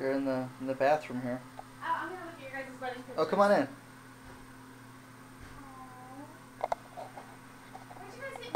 You're in the bathroom here. I'm gonna look at your guys' wedding pictures. Oh, come on in.